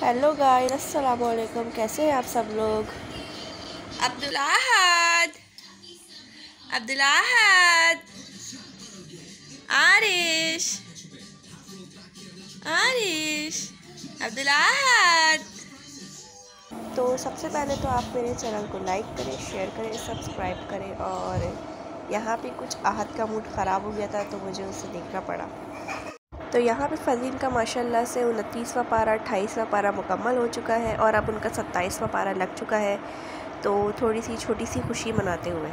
Hello guys, अस्सलाम वालेकुम। कैसे हैं आप सब लोग? अब्दुल अहद, अब्दुल अहद, आरिश, आरिश, अब्दुल अहद। तो सबसे पहले तो आप मेरे चैनल को लाइक करें, शेयर करें, सब्सक्राइब करें। और यहाँ पे कुछ अहद का मूड ख़राब हो गया था तो मुझे उसे देखना पड़ा। तो यहाँ पे फ़ज़ील का माशाल्लाह से 29वां पारा 28वां पारा मुकम्मल हो चुका है और अब उनका 27वां पारा लग चुका है। तो थोड़ी सी छोटी सी खुशी मनाते हुए,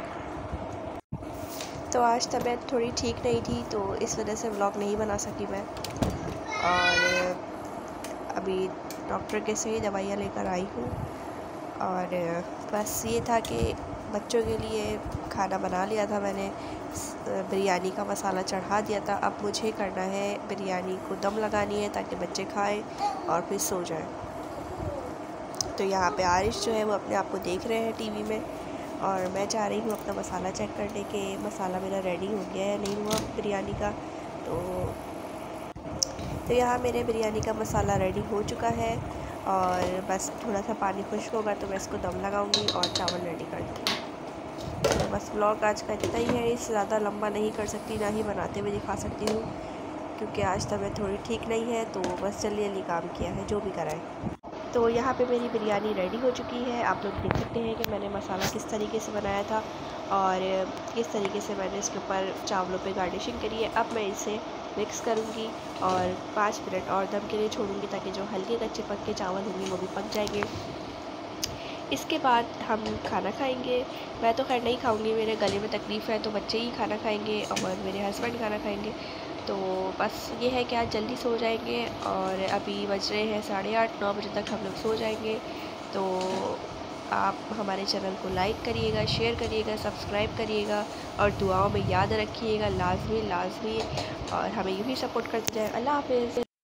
तो आज तबीयत थोड़ी ठीक नहीं थी तो इस वजह से व्लॉग नहीं बना सकी मैं। और अभी डॉक्टर के से ही दवाइयाँ लेकर आई हूँ। और बस ये था कि बच्चों के लिए खाना बना लिया था मैंने, बिरयानी का मसाला चढ़ा दिया था। अब मुझे करना है बिरयानी को दम लगानी है ताकि बच्चे खाएं और फिर सो जाएं। तो यहाँ पे आरिश जो है वो अपने आप को देख रहे हैं टीवी में और मैं जा रही हूँ अपना मसाला चेक करने के मसाला मेरा रेडी हो गया है नहीं हुआ बिरयानी का। तो यहाँ मेरे बिरयानी का मसाला रेडी हो चुका है और बस थोड़ा सा पानी खुश्क होगा तो मैं इसको दम लगाऊंगी और चावल रेडी कर दूँगी। तो बस व्लॉग आज का इतना ही है, इससे ज़्यादा लंबा नहीं कर सकती, ना ही बनाते हुए दिखा सकती हूँ क्योंकि आज तबीयत थोड़ी ठीक नहीं है। तो बस जल्दी जल्दी काम किया है जो भी कराए। तो यहाँ पे मेरी बिरयानी रेडी हो चुकी है। आप लोग देख सकते हैं कि मैंने मसाला किस तरीके से बनाया था और किस तरीके से मैंने इसके ऊपर चावलों पे गार्निशिंग करी है। अब मैं इसे मिक्स करूँगी और 5 मिनट और दम के लिए छोड़ूंगी ताकि जो हल्के कच्चे पक्के चावल होंगे वो भी पक जाएंगे। इसके बाद हम खाना खाएंगे। मैं तो खैर नहीं खाऊंगी, मेरे गले में तकलीफ़ है तो बच्चे ही खाना खाएंगे और मेरे हस्बैंड खाना खाएंगे। तो बस ये है कि आज जल्दी सो जाएंगे और अभी बज रहे हैं 8:30-9 बजे तक हम लोग सो जाएंगे। तो आप हमारे चैनल को लाइक करिएगा, शेयर करिएगा, सब्सक्राइब करिएगा और दुआओं में याद रखिएगा लाजमी लाजमी। और हमें यूँ ही सपोर्ट करते जाएं। अल्लाह हाफ़िज़।